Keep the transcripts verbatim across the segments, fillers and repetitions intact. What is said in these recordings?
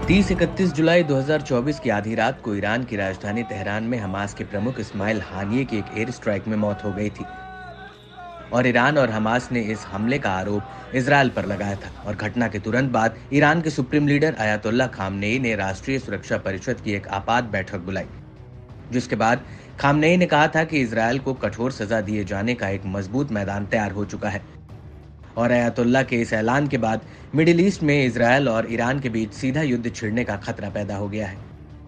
तीस इकतीस जुलाई दो हज़ार चौबीस की आधी रात को ईरान की राजधानी तेहरान में हमास के प्रमुख इस्माइल हानिये की एक एयर स्ट्राइक में मौत हो गई थी और ईरान और हमास ने इस हमले का आरोप इजरायल पर लगाया था। और घटना के तुरंत बाद ईरान के सुप्रीम लीडर अयातुल्ला खामनेई ने राष्ट्रीय सुरक्षा परिषद की एक आपात बैठक बुलाई, जिसके बाद खामनेई ने कहा था कि इजरायल को कठोर सजा दिए जाने का एक मजबूत मैदान तैयार हो चुका है। और अयातुल्ला के इस ऐलान के बाद मिडिल ईस्ट में इजरायल और ईरान के बीच सीधा युद्ध छिड़ने का खतरा पैदा हो गया है।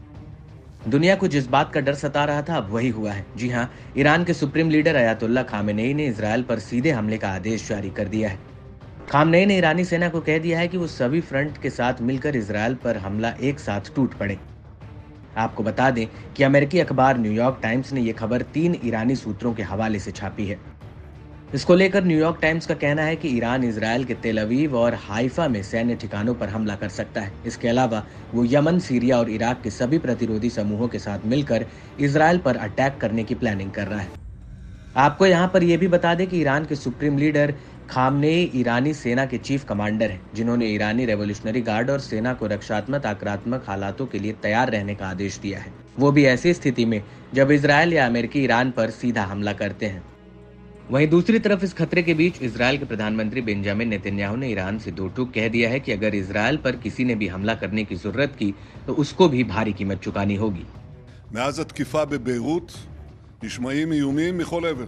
दुनिया को जिस बात का डर सता रहा था अब वही हुआ है। जी हां, ईरान के सुप्रीम लीडर अयातुल्ला खामेनेई ने इजरायल पर सीधे हमले का आदेश जारी कर दिया है। खामेनेई ने ईरानी सेना को कह दिया है कि वो सभी फ्रंट के साथ मिलकर इजरायल पर हमला एक साथ टूट पड़े। आपको बता दें कि अमेरिकी अखबार न्यूयॉर्क टाइम्स ने यह खबर तीन ईरानी सूत्रों के हवाले से छापी है। इसको लेकर न्यूयॉर्क टाइम्स का कहना है कि ईरान इजरायल के तेल अवीव और हाइफा में सैन्य ठिकानों पर हमला कर सकता है। इसके अलावा वो यमन, सीरिया और इराक के सभी प्रतिरोधी समूहों के साथ मिलकर इजरायल पर अटैक करने की प्लानिंग कर रहा है। आपको यहाँ पर यह भी बता दें कि ईरान के सुप्रीम लीडर खामनेई ईरानी सेना के चीफ कमांडर हैं, जिन्होंने ईरानी रेवोल्यूशनरी गार्ड और सेना को रक्षात्मक आक्रामक हालातों के लिए तैयार रहने का आदेश दिया है, वो भी ऐसी स्थिति में जब इजरायल या अमेरिकी ईरान पर सीधा हमला करते हैं। वहीं दूसरी तरफ इस खतरे के बीच इजरायल के प्रधानमंत्री बेंजामिन नेतन्याहू ने ईरान से दो टूक कह दिया है कि अगर इजरायल पर किसी ने भी हमला करने की जरूरत की तो उसको भी भारी कीमत चुकानी होगी। מאז התקיפה בביירות נשמעים איומים מכל עבר.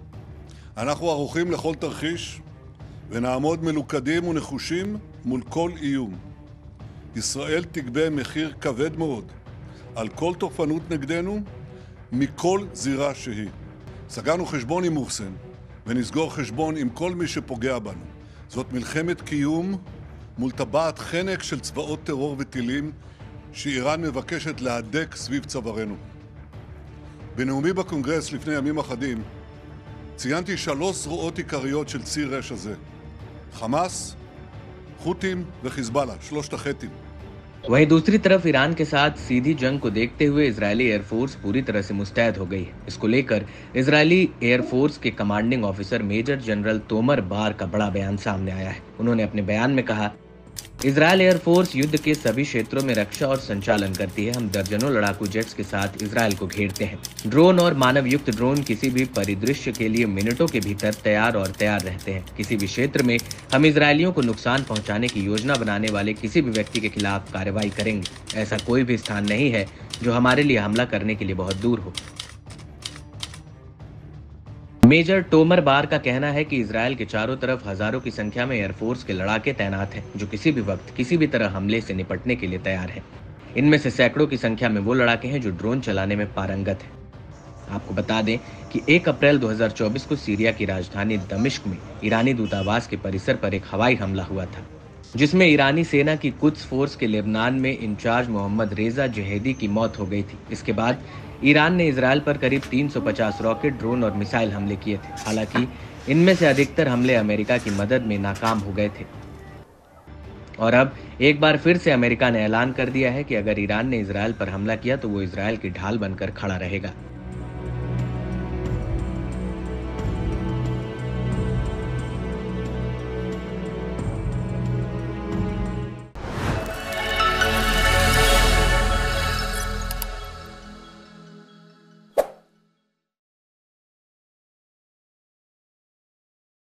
אנחנו ערוכים לכל תרחיש ונעמוד מלוכדים ונחושים מול כל איום. ישראל תגבה מחיר כבד מאוד על כל תוקפנות נגדנו מכל זירה שהיא. סגרנו חשבון עם מוחסן ונסגור חשבון עם כל מי שפוגע בנו. זאת מלחמת קיום מול טבעת חנק של צבאות טרור וטילים שאיראן מבקשת להדק סביב צווארנו. בנאומי בקונגרס לפני ימים אחדים ציינתי שלוש זרועות עיקריות של ציר רשע זה: חמאס, חות'ים וחיזבאללה, שלושת החטים. वहीं दूसरी तरफ ईरान के साथ सीधी जंग को देखते हुए इजरायली एयरफोर्स पूरी तरह से मुस्तैद हो गई है। इसको लेकर इजरायली एयरफोर्स के commanding officer major general Tomer Bar का बड़ा बयान सामने आया है। उन्होंने अपने बयान में कहा, इजरायल एयरफोर्स युद्ध के सभी क्षेत्रों में रक्षा और संचालन करती है। हम दर्जनों लड़ाकू जेट्स के साथ इजरायल को घेरते हैं। ड्रोन और मानव युक्त ड्रोन किसी भी परिदृश्य के लिए मिनटों के भीतर तैयार और तैयार रहते हैं। किसी भी क्षेत्र में हम इजरायलियों को नुकसान पहुंचाने की योजना बनाने वाले किसी भी व्यक्ति के खिलाफ कार्रवाई करेंगे। ऐसा कोई भी स्थान नहीं है जो हमारे लिए हमला करने के लिए बहुत दूर हो। मेजर टोमर बार का कहना है कि इजरायल के चारों तरफ हजारों की संख्या में एयरफोर्स के लड़ाके तैनात हैं, जो किसी भी वक्त किसी भी तरह हमले से निपटने के लिए तैयार हैं। इनमें से सैकड़ों की संख्या में वो लड़ाके हैं जो ड्रोन चलाने में पारंगत हैं। आपको बता दें कि एक अप्रैल दो हज़ार चौबीस को सीरिया की राजधानी दमिश्क में ईरानी दूतावास के परिसर पर एक हवाई हमला हुआ था, जिसमें ईरानी सेना की कुद्स फोर्स के लेबनान में इंचार्ज मोहम्मद रेजा जहेदी की मौत हो गई थी। इसके बाद ईरान ने इजरायल पर करीब तीन सौ पचास रॉकेट, ड्रोन और मिसाइल हमले किए थे। हालांकि इनमें से अधिकतर हमले अमेरिका की मदद में नाकाम हो गए थे। और अब एक बार फिर से अमेरिका ने ऐलान कर दिया है कि अगर ईरान ने इजरायल पर हमला किया तो वो इजरायल की ढाल बनकर खड़ा रहेगा।